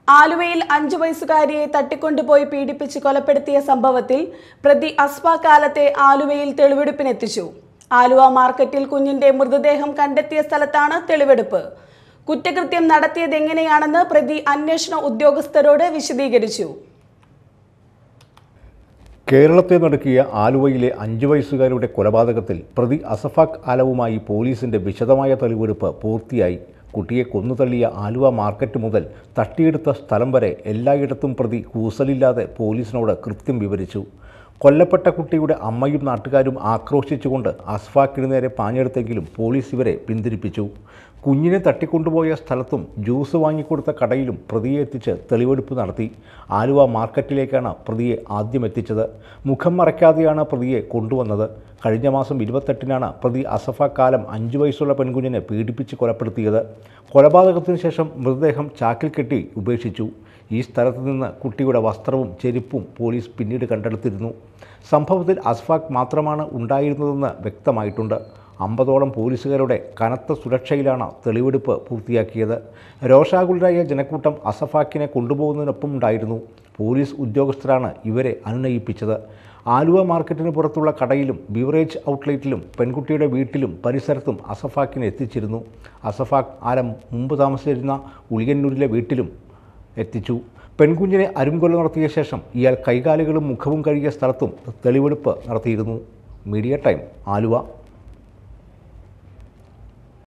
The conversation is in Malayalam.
ആലുവയിൽ 5 വയസ്സുകാരിയെ തട്ടിക്കൊണ്ടുപോയി പീഡിപ്പിച്ച് കൊലപ്പെടുത്തിയ സംഭവത്തിൽ പ്രതി അസ്ഫാക്കാലത്തെ ആലുവയിൽ തെളിവെടുപ്പിനെത്തിച്ചു. ആലുവ മാർക്കറ്റിൽ കുഞ്ഞിന്റെ മൃതദേഹം കണ്ടെത്തിയ സ്ഥലത്താണ് തെളിവെടുപ്പ്. കുറ്റകൃത്യം നടത്തിയതെങ്ങനെയാണെന്ന് പ്രതി അന്വേഷണ ഉദ്യോഗസ്ഥരോട് വിശദീകരിച്ചു. കേരളത്തെ നടുക്കിയ ആലുവയിലെ 5 വയസ്സുകാരുടെ കൊലപാതകത്തിൽ പ്രതി അസഫാഖ് ആലവുമായി പോലീസിന്റെ വിശദമായ തെളിവെടുപ്പ് പൂർത്തിയായി. കുട്ടിയെ കൊന്നുതള്ളിയ ആലുവ മാർക്കറ്റ് മുതൽ തട്ടിയെടുത്ത സ്ഥലം വരെ എല്ലായിടത്തും പ്രതി കൂസലില്ലാതെ പോലീസിനോട് കൃത്യം വിവരിച്ചു. കൊല്ലപ്പെട്ട കുട്ടിയുടെ അമ്മയും നാട്ടുകാരും ആക്രോശിച്ചുകൊണ്ട് അസ്ഫാഖിന് നേരെ പാഞ്ഞെടുത്തെങ്കിലും പോലീസ് ഇവരെ പിന്തിരിപ്പിച്ചു. കുഞ്ഞിനെ തട്ടിക്കൊണ്ടുപോയ സ്ഥലത്തും ജ്യൂസ് വാങ്ങിക്കൊടുത്ത കടയിലും പ്രതിയെ എത്തിച്ച് തെളിവെടുപ്പ് നടത്തി. ആലുവ മാർക്കറ്റിലേക്കാണ് പ്രതിയെ ആദ്യം എത്തിച്ചത്. മുഖം മറയ്ക്കാതെയാണ് പ്രതിയെ കൊണ്ടുവന്നത്. കഴിഞ്ഞ മാസം 28-നാണ് പ്രതി അസഫാഖ് ആലം 5 വയസ്സുള്ള പെൺകുഞ്ഞിനെ പീഡിപ്പിച്ച് കൊലപ്പെടുത്തിയത്. കൊലപാതകത്തിന് ശേഷം മൃതദേഹം ചാക്കിൽ കെട്ടി ഉപേക്ഷിച്ചു. ഈ സ്ഥലത്ത് നിന്ന് കുട്ടിയുടെ വസ്ത്രവും ചെരുപ്പും പോലീസ് പിന്നീട് കണ്ടെടുത്തിരുന്നു. സംഭവത്തിൽ അസ്ഫാഖ് മാത്രമാണ് ഉണ്ടായിരുന്നതെന്ന് വ്യക്തമായിട്ടുണ്ട്. 50ഓളം പോലീസുകാരുടെ കനത്ത സുരക്ഷയിലാണ് തെളിവെടുപ്പ് പൂർത്തിയാക്കിയത്. രോഷാകുലരായ ജനക്കൂട്ടം അസഫാഖിനെ കൊണ്ടുപോകുന്നതിനൊപ്പം ഉണ്ടായിരുന്നു. പോലീസ് ഉദ്യോഗസ്ഥരാണ് ഇവരെ അനുനയിപ്പിച്ചത്. ആലുവ മാർക്കറ്റിന് പുറത്തുള്ള കടയിലും ബിവറേജ് ഔട്ട്ലെറ്റിലും പെൺകുട്ടിയുടെ വീട്ടിലും പരിസരത്തും അസഫാഖിനെ എത്തിച്ചിരുന്നു. അസഫാഖ് ആലം മുമ്പ് താമസിച്ചിരുന്ന ഉളിയന്നൂരിലെ വീട്ടിലും എത്തിച്ചു. പെൺകുഞ്ഞിനെ അരുംകൊല നടത്തിയ ശേഷം ഇയാൾ കൈകാലുകളും മുഖവും കഴുകിയ സ്ഥലത്തും തെളിവെടുപ്പ് നടത്തിയിരുന്നു. Media time, Aluva.